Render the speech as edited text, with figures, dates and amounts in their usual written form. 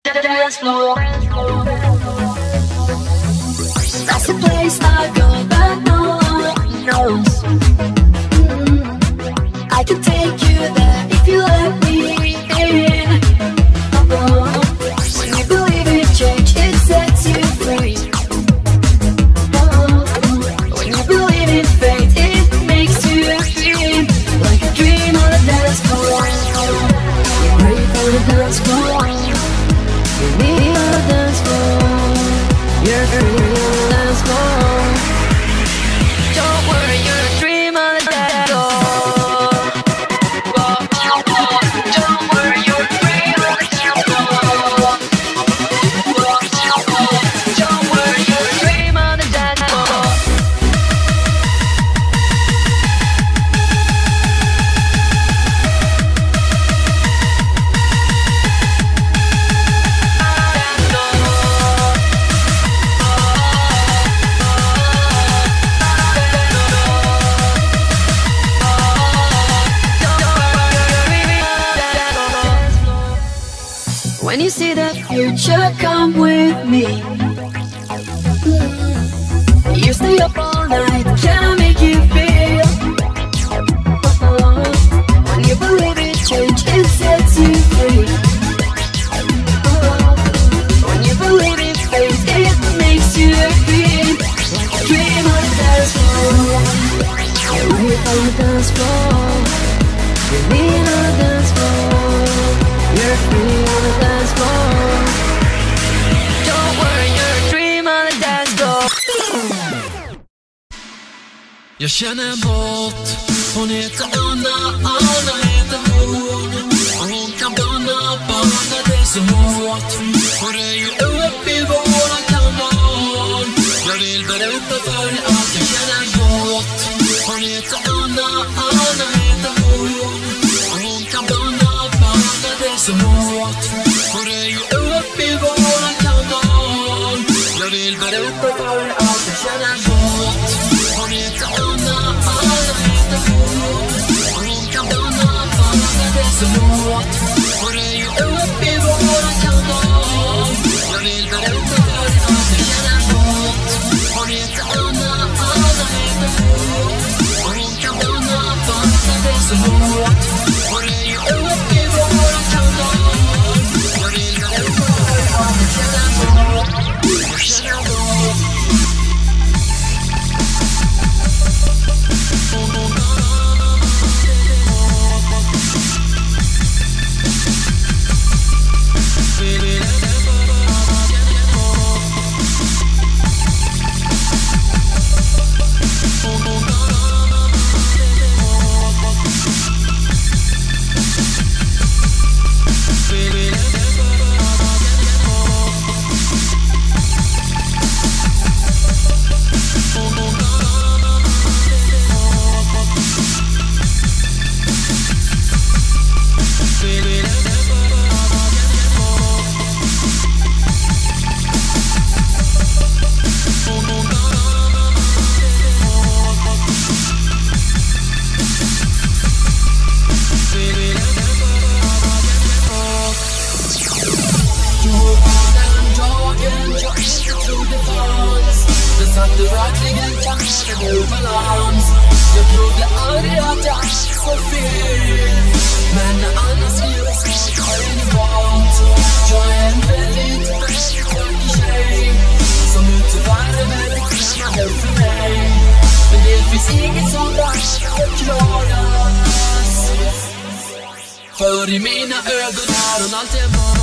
dance floor. That's the place I go that no one knows. I can take you there if you let me in. When you believe in change, it sets you free. When you believe in fate, it makes you feel like a dream on the dance floor. You're ready for the dance floor. You're needing on the dance floor. You're free on the dance floor. Don't worry, you're a dream on the dance floor. Don't worry, you're free on the dance floor. Don't worry, you're a dream on the dance floor. When you see the future, come with me. You stay up all night, can I make you feel? When you believe in change, it sets you free. When you believe in fate, it makes you feel like a dream on the dance floor. You're right on the dance floor. You're leaning on the dance floor. You're free on the dance floor. Don't worry, you're a dream on the dance floor. Jag känner en båt. Hon heter Anna, Anna heter hon. Och hon kan bana det så hårt. Och det är ju upp i våran kanal. Jag vill berätta för dig att jag känner en båt. Hon heter Anna, Anna heter hon. Och hon kan bana det så hårt. Och det är ju upp i våran kanal. Jag vill berätta för dig att jag känner en båt. Hon heter Anna, Anna heter hon. Och hon kan bana det så hårt. Och det är ju upp i våran kanal. Jag vill berätta för dig att jag känner en båt. Hon heter Anna, Anna heter hon. Och hon kan bana det så hårt. Och det är ju upp i våran kanal. Jag vill berätta för dig att jag känner en båt. Jag känner en båt. Jag trodde aldrig att jag så fel. Men annars vill jag snart ha en vant. Jag är en väldigt vacker tjej som ute i världen väldigt främmande för mig. Men det finns inget som värst förklaras. För i mina ögon är hon alltid var.